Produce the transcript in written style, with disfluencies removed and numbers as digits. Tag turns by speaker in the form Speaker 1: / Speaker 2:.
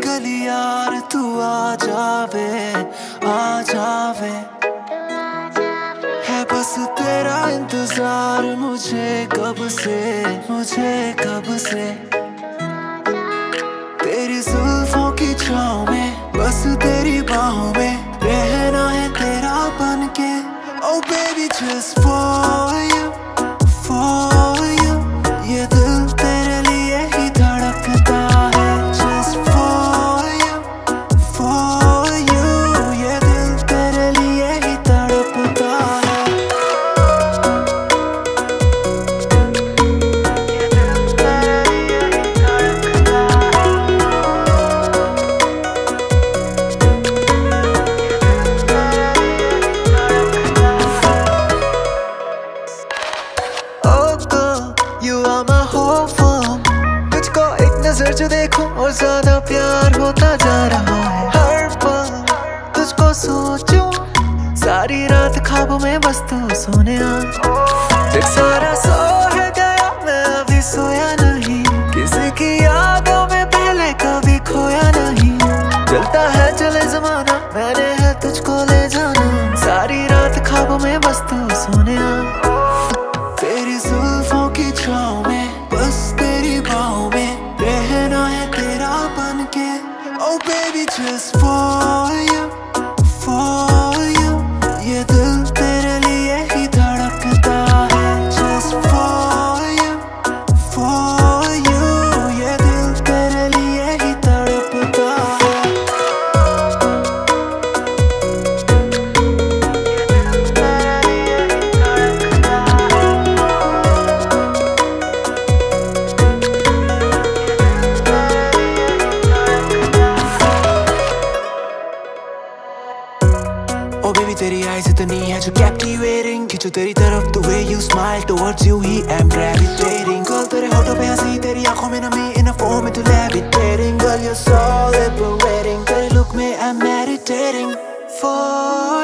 Speaker 1: गली यार तू आ जावे, आ जावे। है बस तेरा इंतजार मुझे कब से, मुझे कब से। तेरी जुल्फों की छाँव में बस तेरी बाहों में रहना है तेरा बन के। Oh baby just for you, for you। ये दिल तेरे लिए ही धड़कता है। Just for you, for you। ये दिल तेरे लिए ही तड़पता है। ये दिल तेरे लिए ही धड़कता है। You are my whole form। तुझको एक नजर जो देखूं और ज्यादा प्यार होता जा रहा है। हर पल तुझको सोचूं, सारी रात ख्वाबों में बस तू सोने आ। जग सारा सो है गया मैं अभी सोया नहीं, किसी की यादों में पहले कभी खोया नहीं। चलता है चले जमाना मैंने है तुझको ले जाना, सारी रात ख्वाबों में बस तू सोने आ। तेरी जुल्फों की छाँव में बस तेरी बाहों में रहना है तेरा बन के। Oh baby just for you, for you। ये दिल तेरे लिए ही धड़कता है। Just for you, for you। ये दिल तेरे लिए ही तड़पता है। Oh baby तेरी eyes इतनी है जो captivating, खींचो तेरी तरफ the way you smile towards you he I'm gravitating। Girl तेरे होठों पे हंसी, तेरी आंखों में नमी in a form into levitating। Girl you're so liberating, तेरे look में I'm meditating। For